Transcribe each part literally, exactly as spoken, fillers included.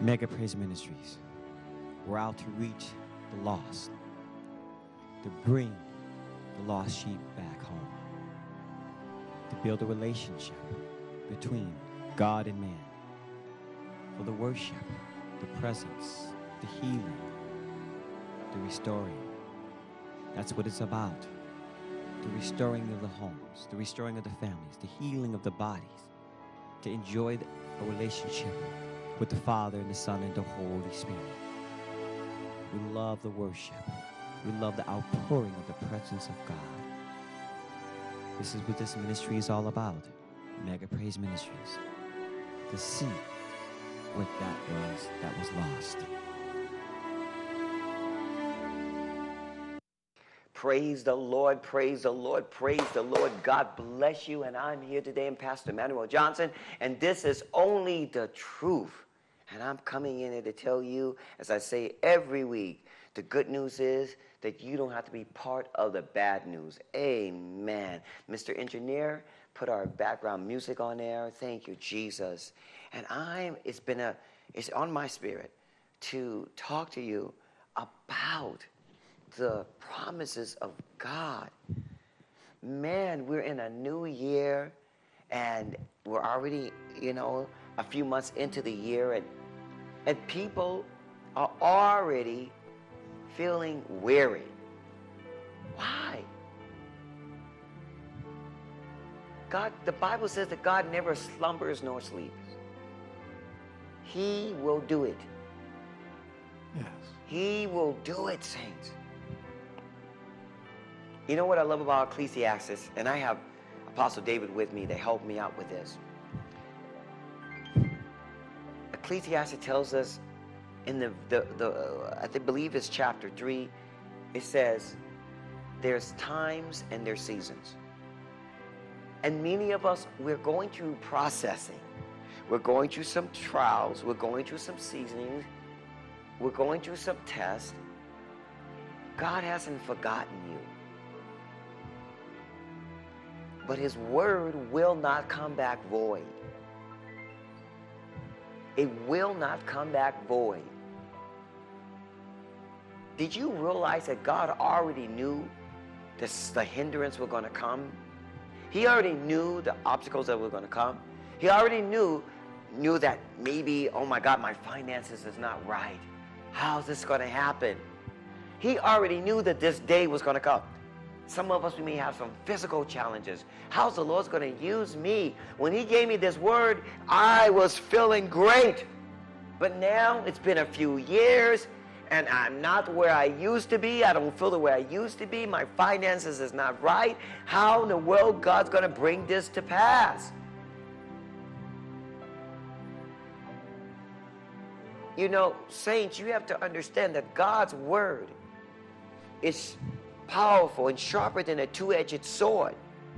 Mega Praise Ministries. We're out to reach the lost, to bring the lost sheep back home, to build a relationship between God and man, for the worship, the presence, the healing, the restoring. That's what it's about. The restoring of the homes, the restoring of the families, the healing of the bodies, to enjoy a relationship with the Father and the Son and the Holy Spirit. We love the worship. We love the outpouring of the presence of God. This is what this ministry is all about. Mega Praise Ministries. To see what that was that was lost. Praise the Lord, praise the Lord, praise the Lord. God bless you. And I'm here today, I'm Pastor Emmanuel Johnson, and this is only the truth. And I'm coming in here to tell you, as I say every week, the good news is that you don't have to be part of the bad news. Amen. Mister Engineer, put our background music on there. Thank you, Jesus. And I'm, it's been a, it's on my spirit to talk to you about the promises of God. Man, we're in a new year, and we're already, you know, a few months into the year, and and people are already feeling weary. Why? God, the Bible says that God never slumbers nor sleeps. He will do it. Yes. He will do it, saints. You know what I love about Ecclesiastes, and I have Apostle David with me to help me out with this. Ecclesiastes tells us in the, the, the uh, I believe it's chapter three, it says, there's times and there's seasons. And many of us, we're going through processing. We're going through some trials. We're going through some seasonings. We're going through some tests. God hasn't forgotten you. But his word will not come back void. It will not come back void. Did you realize that God already knew this, the hindrance were going to come? He already knew the obstacles that were going to come. He already knew, knew that maybe, oh my God, my finances is not right. How's this going to happen? He already knew that this day was going to come. Some of us, we may have some physical challenges. How's the Lord going to use me? When he gave me this word, I was feeling great. But now it's been a few years, and I'm not where I used to be. I don't feel the way I used to be. My finances is not right. How in the world God's going to bring this to pass? You know, saints, you have to understand that God's word is powerful and sharper than a two-edged sword.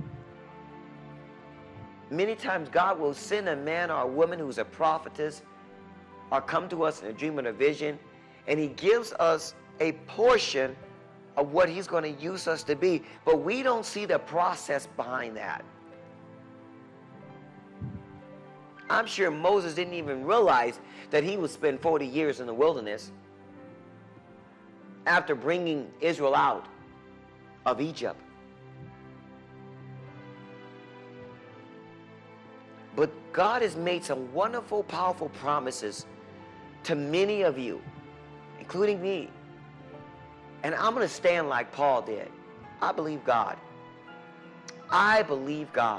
Many times God will send a man or a woman who's a prophetess or come to us in a dream or a vision, and he gives us a portion of what he's going to use us to be, but we don't see the process behind that. I'm sure Moses didn't even realize that he would spend forty years in the wilderness after bringing Israel out of Egypt. But God has made some wonderful, powerful promises to many of you, including me. And I'm going to stand like Paul did. I believe God. I believe God.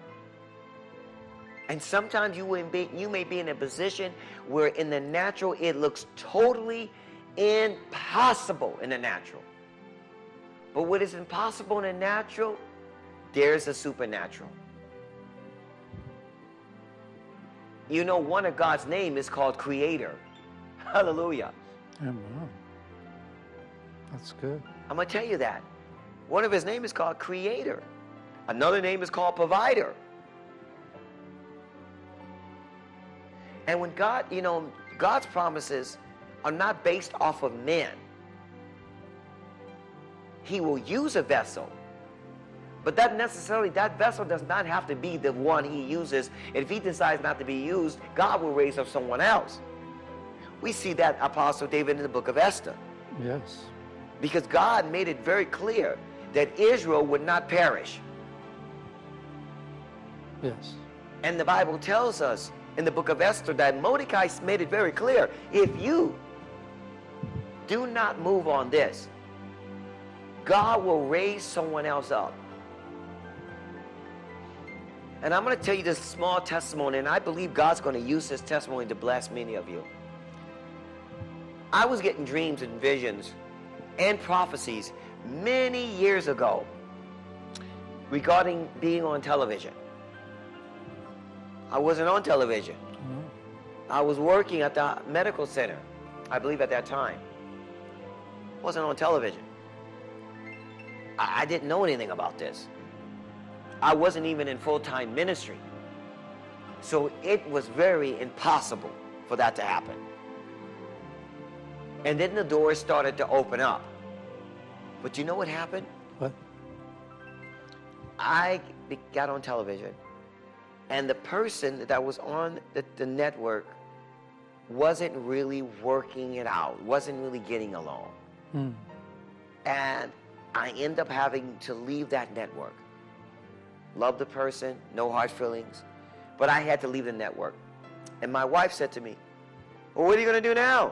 And sometimes you, will be, you may be in a position where in the natural it looks totally impossible in the natural. But what is impossible in the natural, there's a supernatural. You know, one of God's name is called Creator. Hallelujah. Amen. That's good. I'm going to tell you that. One of his name is called Creator. Another name is called Provider. And when God, you know, God's promises are not based off of men. He will use a vessel. But that necessarily, that vessel does not have to be the one he uses. And if he decides not to be used, God will raise up someone else. We see that Apostle David in the book of Esther. Yes. Because God made it very clear that Israel would not perish. Yes. And the Bible tells us in the book of Esther that Mordecai made it very clear, if you do not move on this, God will raise someone else up. And I'm going to tell you this small testimony, and I believe God's going to use this testimony to bless many of you. I was getting dreams and visions and prophecies many years ago regarding being on television. I wasn't on television. Mm-hmm. I was working at the medical center, I believe at that time. Wasn't on television. I, I didn't know anything about this. I wasn't even in full-time ministry. So it was very impossible for that to happen. And then the doors started to open up. But you know what happened? What? I be- got on television, and the person that was on the, the network wasn't really working it out, wasn't really getting along. Mm. And I end up having to leave that network. Love the person, no hard feelings, but I had to leave the network. And my wife said to me, well, what are you going to do now?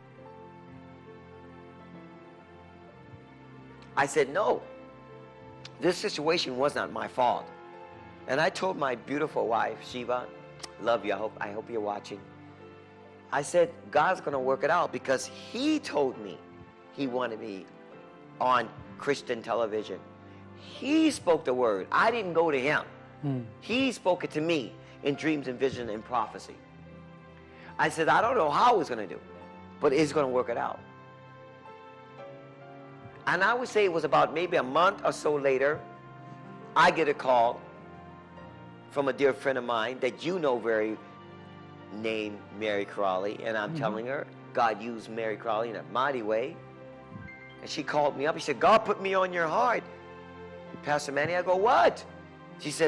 I said, no, this situation was not my fault. And I told my beautiful wife, Shiva, love you, I hope, I hope you're watching. I said, God's going to work it out because he told me he wanted me on Christian television. He spoke the word. I didn't go to him. Mm. He spoke it to me in dreams and vision and prophecy. I said, I don't know how he's going to do, but he's going to work it out. And I would say it was about maybe a month or so later, I get a call from a dear friend of mine that you know very, named Mary Crawley, and I'm mm-hmm. telling her, God used Mary Crawley in a mighty way. And she called me up. She said, God put me on your heart. Pastor Manny, I go, what? She said,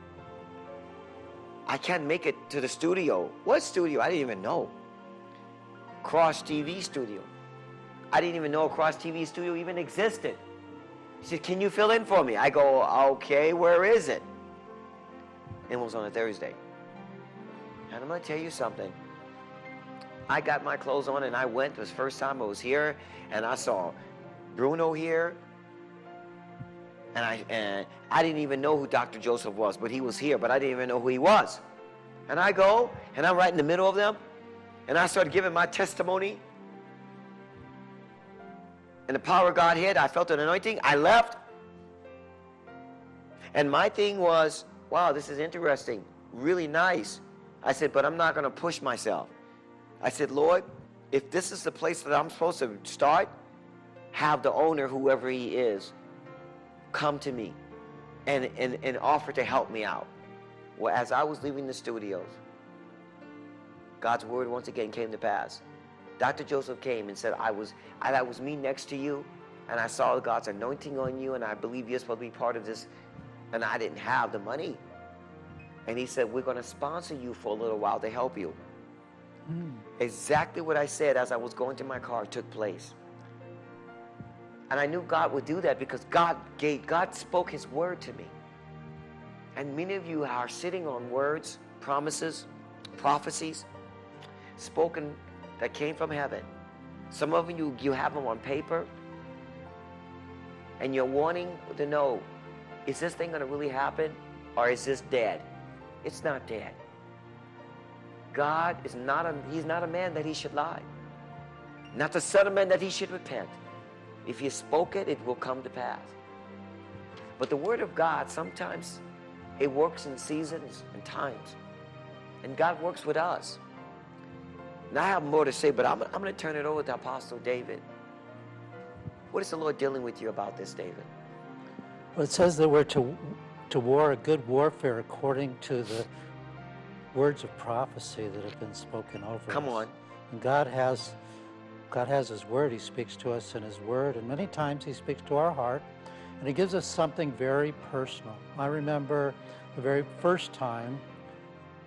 I can't make it to the studio. What studio? I didn't even know. Cross T V studio. I didn't even know a Cross T V studio even existed. She said, can you fill in for me? I go, okay, where is it? It was on a Thursday. And I'm going to tell you something. I got my clothes on and I went. It was the first time I was here. And I saw Bruno here. And I, and I didn't even know who Doctor Joseph was, but he was here, but I didn't even know who he was. And I go, and I'm right in the middle of them. And I started giving my testimony. And the power of God hit. I felt an anointing. I left. And my thing was, wow, this is interesting. Really nice. I said, but I'm not going to push myself. I said, Lord, if this is the place that I'm supposed to start, have the owner, whoever he is, come to me and, and, and offer to help me out. Well, as I was leaving the studios, God's word once again came to pass. Doctor Joseph came and said, I was, I, that was me next to you, and I saw God's anointing on you, and I believe you're supposed to be part of this, and I didn't have the money. And he said, we're going to sponsor you for a little while to help you. Mm. Exactly what I said as I was going to my car took place. And I knew God would do that because God gave, God spoke his word to me. And many of you are sitting on words, promises, prophecies, spoken that came from heaven. Some of you, you have them on paper, and you're wanting to know, is this thing going to really happen, or is this dead? It's not dead. God is not a, he's not a man that he should lie. Not the son of man that he should repent. If you spoke it, it will come to pass. But the word of God, sometimes it works in seasons and times. And God works with us. Now I have more to say, but I'm, I'm going to turn it over to Apostle David. What is the Lord dealing with you about this, David? Well, it says that we're to, to war a good warfare according to the words of prophecy that have been spoken over us. Come on. And God has, God has his word. He speaks to us in his word. And many times he speaks to our heart. And he gives us something very personal. I remember the very first time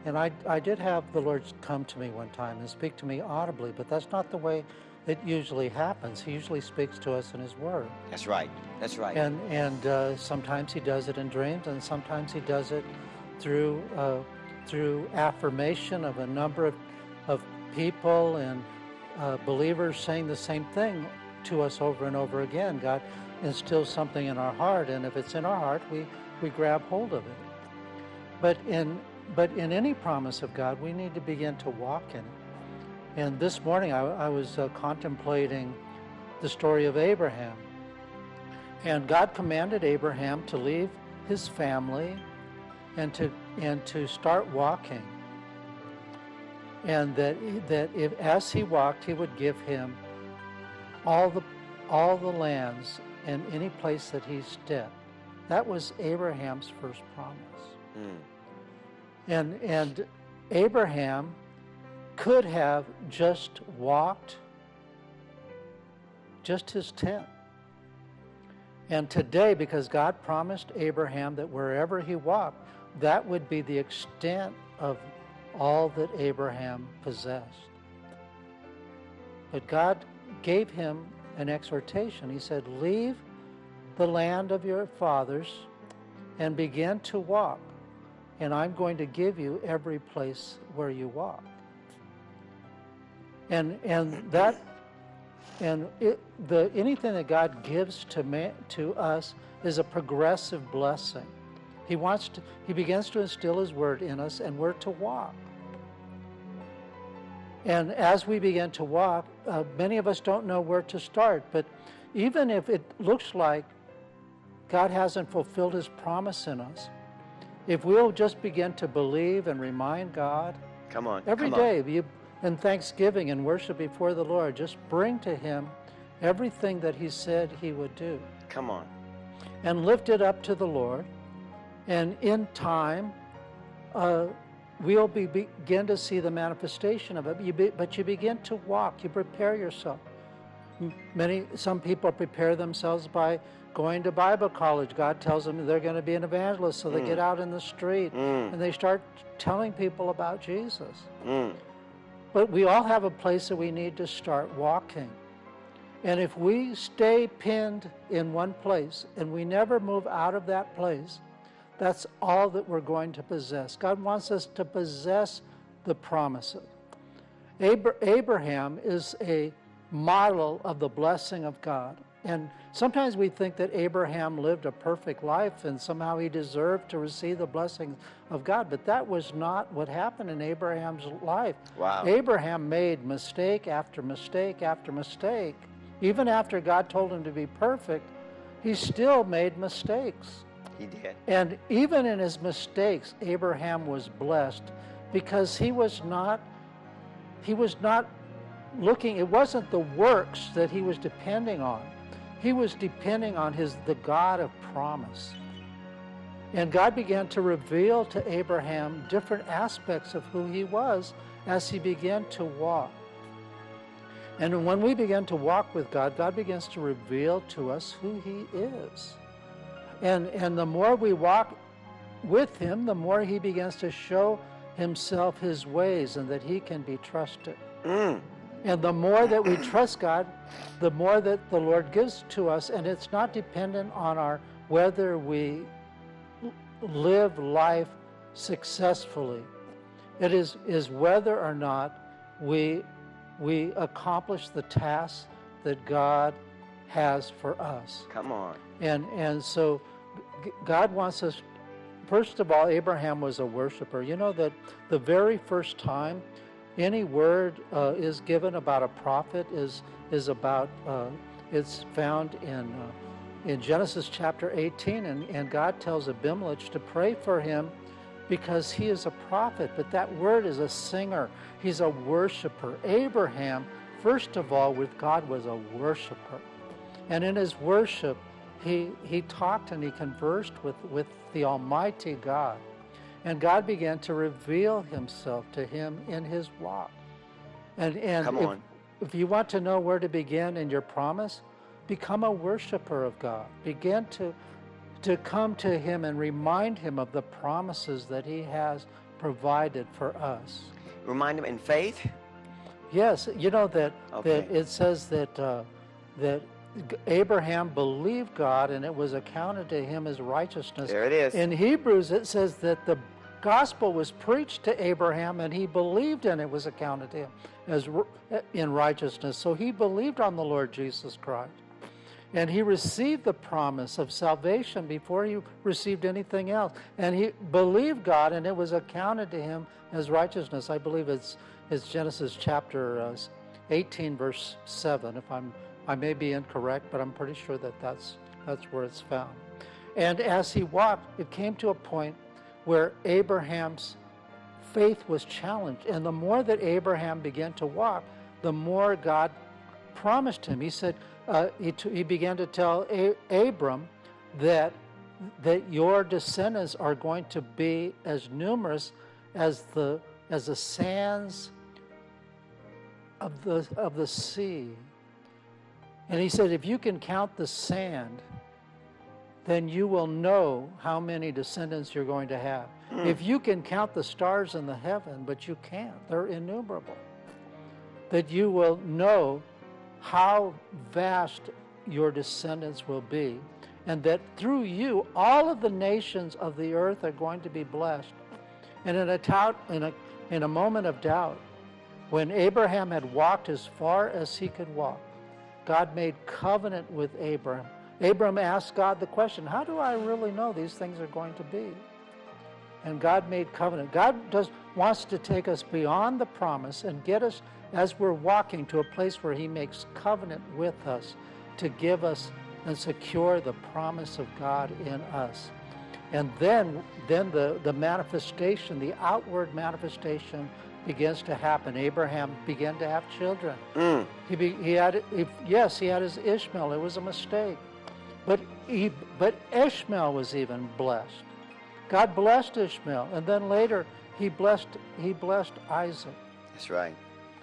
And I, I did have the Lord come to me one time and speak to me audibly, but that's not the way it usually happens. He usually speaks to us in His Word. That's right. That's right. And, and uh, sometimes He does it in dreams, and sometimes He does it through, uh, through affirmation of a number of, of people and uh, believers saying the same thing to us over and over again. God instills something in our heart, and if it's in our heart, we, we grab hold of it. But in But in any promise of God, we need to begin to walk in it. And this morning, I, I was uh, contemplating the story of Abraham. And God commanded Abraham to leave his family and to and to start walking. And that that if as he walked, He would give him all the all the lands and any place that he stepped. That was Abraham's first promise. Mm. And, and Abraham could have just walked just his tent. And today, because God promised Abraham that wherever he walked, that would be the extent of all that Abraham possessed. But God gave him an exhortation. He said, leave the land of your fathers and begin to walk, and I'm going to give you every place where you walk. And and that and it, the anything that God gives to man, to us is a progressive blessing. He wants to he begins to instill His Word in us, and we're to walk. And as we begin to walk, uh, many of us don't know where to start, but even if it looks like God hasn't fulfilled His promise in us, if we'll just begin to believe and remind God Come on. every come day on. you, in thanksgiving and worship before the Lord, just bring to Him everything that He said He would do. Come on. And lift it up to the Lord. And in time, uh, we'll be, begin to see the manifestation of it. You be, but you begin to walk. You prepare yourself. Many, some people prepare themselves by going to Bible college. God tells them they're going to be an evangelist, so they Mm. get out in the street Mm. and they start telling people about Jesus. Mm. But we all have a place that we need to start walking. And if we stay pinned in one place and we never move out of that place, that's all that we're going to possess. God wants us to possess the promises. Abra- Abraham is a model of the blessing of God. And sometimes we think that Abraham lived a perfect life and somehow he deserved to receive the blessings of God. But that was not what happened in Abraham's life. Wow. Abraham made mistake after mistake after mistake. Even after God told him to be perfect, he still made mistakes. He did. And even in his mistakes, Abraham was blessed because he was not, he was not looking, it wasn't the works that he was depending on. He was depending on his the God of promise. And God began to reveal to Abraham different aspects of who he was as he began to walk. And when we begin to walk with God, God begins to reveal to us who he is. And, and the more we walk with him, the more he begins to show himself his ways and that he can be trusted. Mm. And the more that we trust God, the more that the Lord gives to us. And it's not dependent on our whether we live life successfully. It is, is whether or not we, we accomplish the tasks that God has for us. Come on. And, and so g- God wants us, first of all, Abraham was a worshiper. You know that the very first time any word uh, is given about a prophet is is about uh, it's found in uh, in Genesis chapter eighteen, and, and God tells Abimelech to pray for him because he is a prophet. But that word is a singer. He's a worshiper. Abraham, first of all, with God was a worshiper, and in his worship, he he talked and he conversed with with the Almighty God. And God began to reveal himself to him in his walk. And, and Come if, on. if you want to know where to begin in your promise, become a worshiper of God. Begin to, to come to him and remind him of the promises that he has provided for us. Remind them in faith. Yes, you know that, Okay. that it says that, uh, that Abraham believed God and it was accounted to him as righteousness. There it is. In Hebrews, it says that the gospel was preached to Abraham and he believed and it was accounted to him as r- in righteousness. So he believed on the Lord Jesus Christ. And he received the promise of salvation before he received anything else. And he believed God and it was accounted to him as righteousness. I believe it's, it's Genesis chapter uh, eighteen, verse seven. If I'm, I may be incorrect, but I'm pretty sure that that's, that's where it's found. And as he walked, it came to a point where Abraham's faith was challenged. And the more that Abraham began to walk, the more God promised him. He said, uh, he, t- he began to tell A- Abram that, that your descendants are going to be as numerous as the, as the sands of the, of the sea. And he said, if you can count the sand, then you will know how many descendants you're going to have. Mm. If you can count the stars in the heaven, but you can't, they're innumerable, that you will know how vast your descendants will be, and that through you, all of the nations of the earth are going to be blessed. And in a, tout, in a, in a moment of doubt, when Abraham had walked as far as he could walk, God made covenant with Abraham. Abram asked God the question, how do I really know these things are going to be? And God made covenant. God does wants to take us beyond the promise and get us, as we're walking, to a place where he makes covenant with us to give us and secure the promise of God in us. And then, then the, the manifestation, the outward manifestation begins to happen. Abraham began to have children. Mm. He, be, he had, he, yes, he had his Ishmael. It was a mistake. But, he, but Ishmael was even blessed. God blessed Ishmael, and then later he blessed, he blessed Isaac. That's right.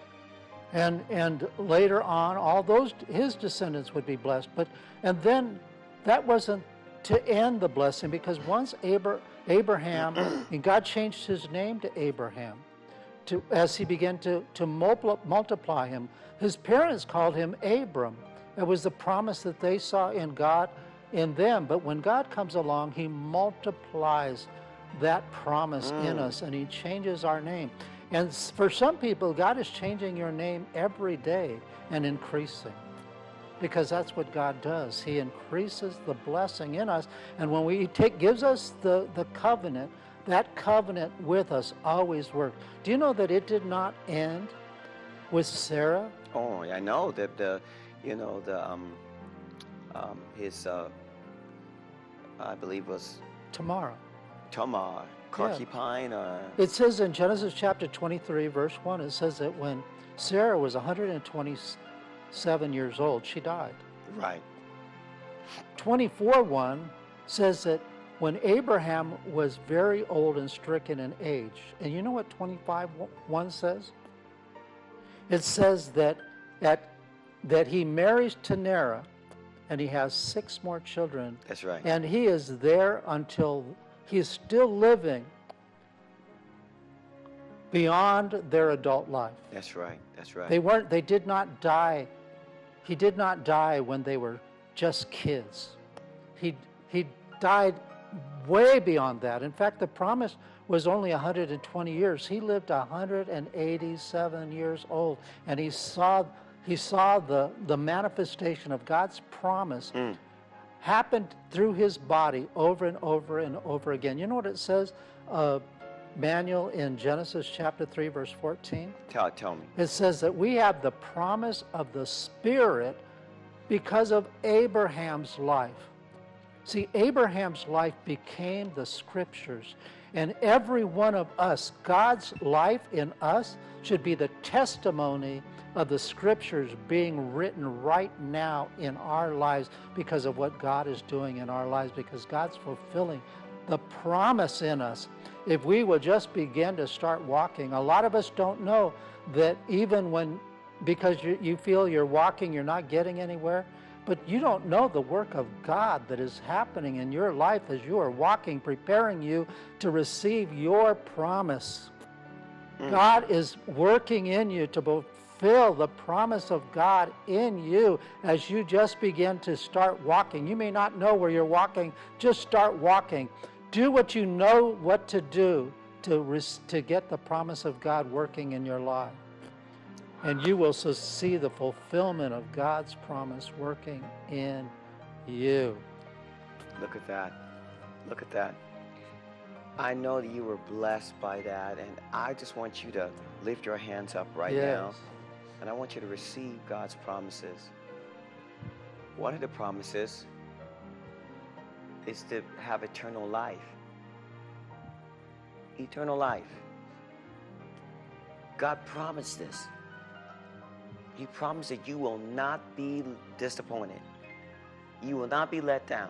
And, and later on, all those, his descendants would be blessed. But, and then that wasn't to end the blessing, because once Abra, Abraham, and God changed his name to Abraham, to, as he began to, to multiply him. His parents called him Abram. It was the promise that they saw in God, in them. But when God comes along, he multiplies that promise mm. in us, and he changes our name. And for some people, God is changing your name every day and increasing, because that's what God does. He increases the blessing in us. And when we take, gives us the, the covenant, that covenant with us always worked. Do you know that it did not end with Sarah? Oh, I know that the, you know, the um, um, his, uh, I believe was Tamar. Tamar, concubine. Or... It says in Genesis chapter twenty-three, verse one, it says that when Sarah was one hundred twenty-seven years old, she died. Right. twenty-four one says that when Abraham was very old and stricken in age, and you know what twenty-five one says? It says that, that, that he marries Tanera, and he has six more children. That's right. And he is there until he is still living beyond their adult life. That's right. That's right. They weren't, they did not die. He did not die when they were just kids. He, he died way beyond that. In fact, the promise was only one hundred twenty years. He lived one hundred eighty-seven years old, and he saw he saw the, the manifestation of God's promise mm. happen through his body over and over and over again. You know what it says, uh, Manuel, in Genesis chapter three, verse fourteen? Tell, tell me. It says that we have the promise of the Spirit because of Abraham's life. See, Abraham's life became the Scriptures, and every one of us, God's life in us, should be the testimony of the Scriptures being written right now in our lives because of what God is doing in our lives, because God's fulfilling the promise in us. If we will just begin to start walking, a lot of us don't know that even when, because you, you feel you're walking, you're not getting anywhere, but you don't know the work of God that is happening in your life as you are walking, preparing you to receive your promise. Mm. God is working in you to fulfill the promise of God in you as you just begin to start walking. You may not know where you're walking, just start walking. Do what you know what to do to, to get the promise of God working in your life. And you will so see the fulfillment of God's promise working in you. Look at that. Look at that. I know that you were blessed by that, and I just want you to lift your hands up right yes. now, and I want you to receive God's promises. One of the promises is to have eternal life. Eternal life. God promised this. He promised that you will not be disappointed. You will not be let down.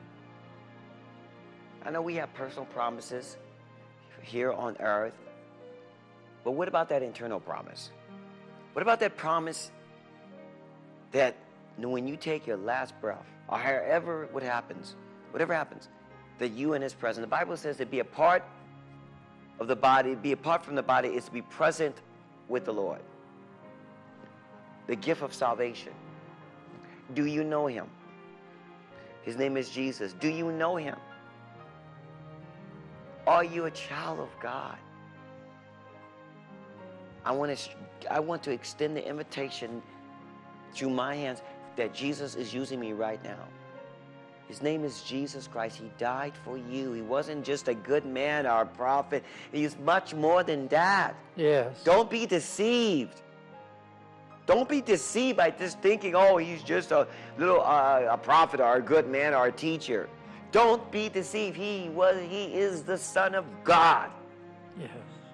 I know we have personal promises here on earth, but what about that eternal promise? What about that promise that when you take your last breath, or however what happens, whatever happens, that you in His presence, the Bible says to be a part of the body, be apart from the body is to be present with the Lord. The gift of salvation. Do you know Him? His name is Jesus. Do you know Him? Are you a child of God? I want to, I want to extend the invitation through my hands that Jesus is using me right now. His name is Jesus Christ. He died for you. He wasn't just a good man or a prophet. He's much more than that. Yes. Don't be deceived. Don't be deceived by just thinking, oh, he's just a little uh, a prophet or a good man or a teacher. Don't be deceived. He was. He is the Son of God. Yes.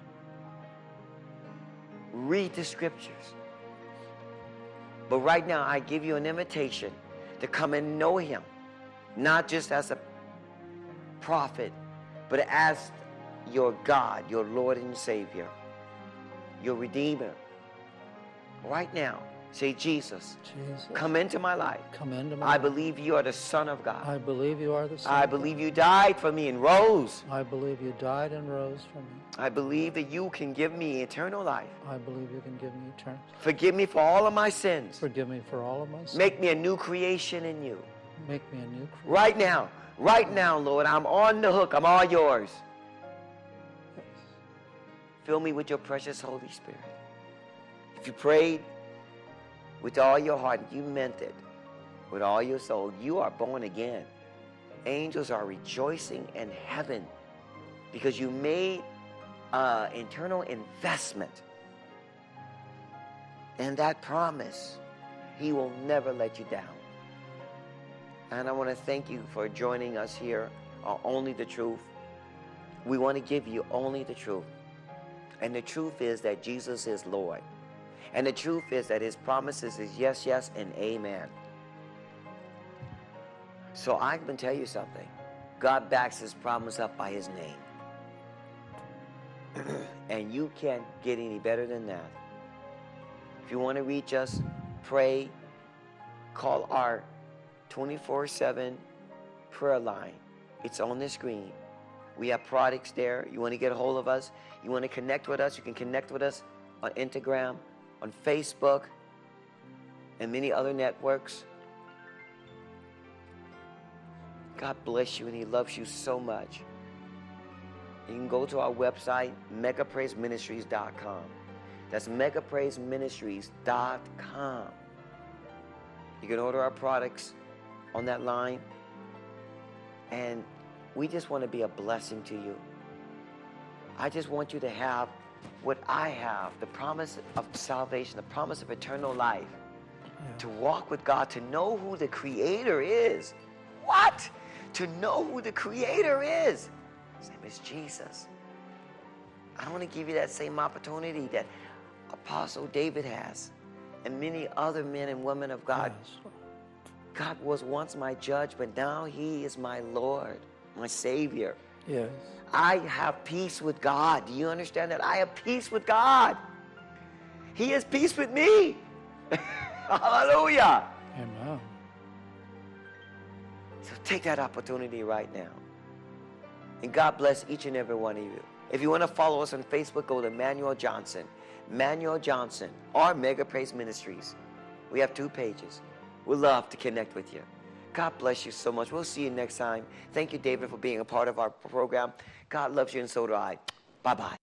Read the scriptures. But right now, I give you an invitation to come and know Him, not just as a prophet, but as your God, your Lord and Savior, your Redeemer. Right now, say, Jesus, Jesus, come into my life. Come into my I life. believe you are the Son of God. I believe you are the Son I of believe God. you died for me and rose. I believe you died and rose for me. I believe that you can give me eternal life. I believe you can give me eternal. Forgive me for all of my sins. Forgive me for all of my sins. Make me a new creation in you. Make me a new creature. Right now, right now, Lord, I'm on the hook. I'm all yours. Yes. Fill me with your precious Holy Spirit. If you prayed with all your heart, you meant it with all your soul, you are born again. Angels are rejoicing in heaven because you made uh, internal investment in that promise. He will never let you down. And I want to thank you for joining us here on Only the Truth. We want to give you only the truth. And the truth is that Jesus is Lord. And the truth is that His promises is yes, yes, and amen. So I can tell you something. God backs His promise up by His name. And you can't get any better than that. If you want to reach us, pray, call our twenty-four seven prayer line. It's on the screen. We have products there. You want to get a hold of us? You want to connect with us? You can connect with us on Instagram, on Facebook, and many other networks. God bless you, and He loves you so much. You can go to our website, mega praise ministries dot com. That's mega praise ministries dot com. You can order our products on that line, and we just want to be a blessing to you. I just want you to have what I have, the promise of salvation, the promise of eternal life, yeah. To walk with God, to know who the Creator is. What? To know who the Creator is. His name is Jesus. I want to give you that same opportunity that Apostle David has and many other men and women of God. Yes. God was once my judge, but now He is my Lord, my Savior. Yes. I have peace with God. Do you understand that? I have peace with God. He has peace with me. Hallelujah. Amen. So take that opportunity right now. And God bless each and every one of you. If you want to follow us on Facebook, go to Manuel Johnson. Manuel Johnson or Mega Praise Ministries. We have two pages. We'd love to connect with you. God bless you so much. We'll see you next time. Thank you, David, for being a part of our program. God loves you, and so do I. Bye-bye.